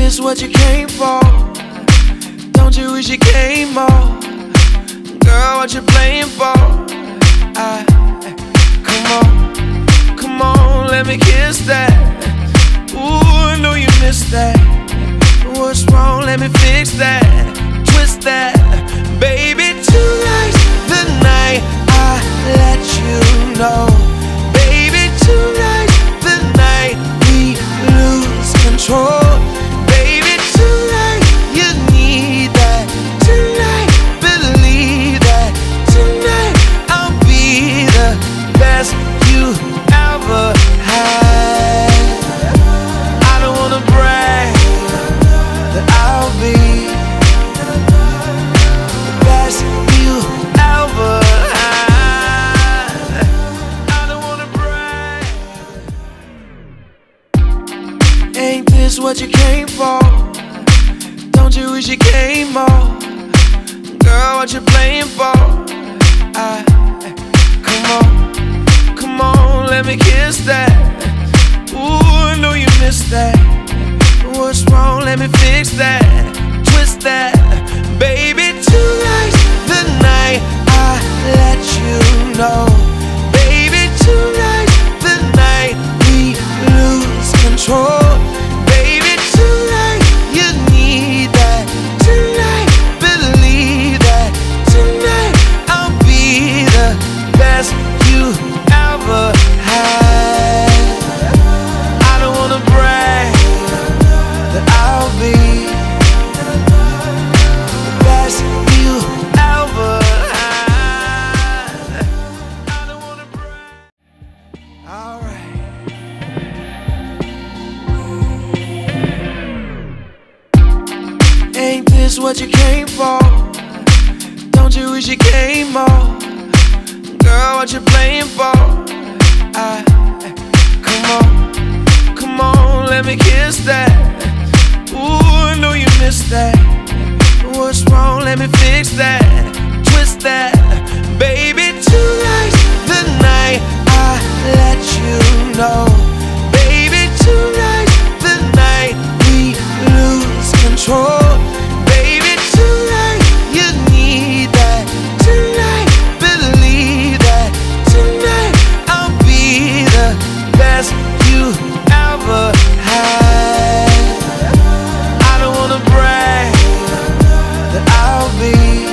this what you came for? Don't you wish you came more? Girl, what you playing for? Come on, let me kiss that. Ooh, I know you missed that. What's wrong? Let me fix that. Twist that, baby. Tonight's the night I let you know. Baby, tonight's the night we lose control. Baby, tonight you need that. Tonight, believe that. Tonight I'll be the best you ever had. I don't wanna brag, that I'll be the best you ever had. I don't wanna brag. Ain't this what you came for? Don't you wish you came more? Girl, what you playing for? Come on, let me kiss that. Ooh, I know you missed that. What's wrong? Let me fix that. Twist that, baby. Tonight's the night I let you know. Baby, tonight's the night we lose control. Baby, tonight you need that. Tonight, believe that. Tonight I'll be the best you ever had. I don't wanna brag, that I'll be the best you ever had. I don't wanna brag. Alright. Ain't this what you came for? Don't you wish you came more? Girl, what you playing for? Come on, let me kiss that. Ooh, I know you missed that. What's wrong? Let me fix that. Twist that, baby. Tonight's the night I let you know. Baby, tonight's the night we lose control. Baby, tonight you need that. Tonight, believe that. Tonight I'll be the best you ever had. I don't wanna brag, that I'll be